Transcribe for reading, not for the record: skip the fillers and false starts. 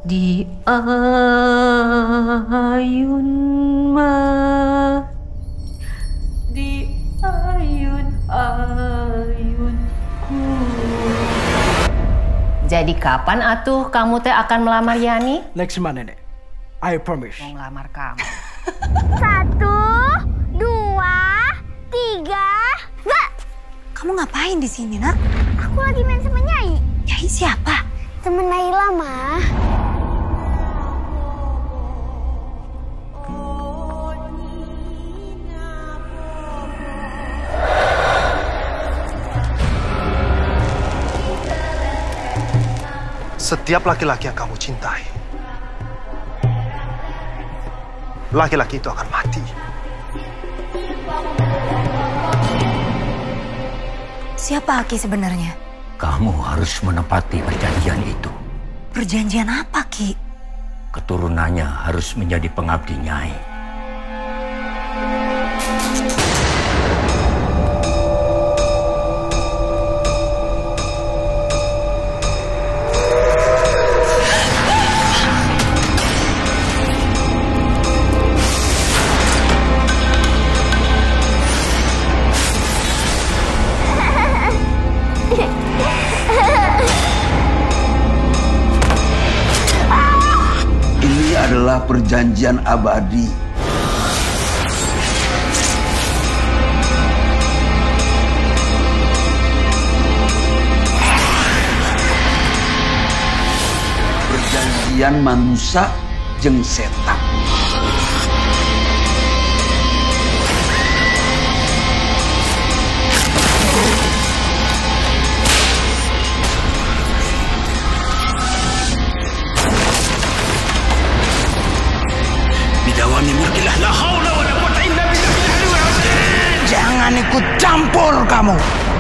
Di ayun di ayun-ayunku. Jadi kapan atuh kamu teh akan melamar Yani? Next month, Nenek. I promise. Mau ngelamar kamu. 1, 2, 3, Mbak! Kamu ngapain di sini, Nak? Aku lagi main sama Nyai. Nyai siapa? Temen Naila, mah. Setiap laki-laki yang kamu cintai, laki-laki itu akan mati. Siapa Ki sebenarnya? Kamu harus menepati perjanjian itu. Perjanjian apa, Ki? Keturunannya harus menjadi pengabdi Nyai. Ini adalah perjanjian abadi. Perjanjian manusia jeung setan. Bidawami mulkilah la haula wala quwwata illa billah. Jangan ikut campur kamu.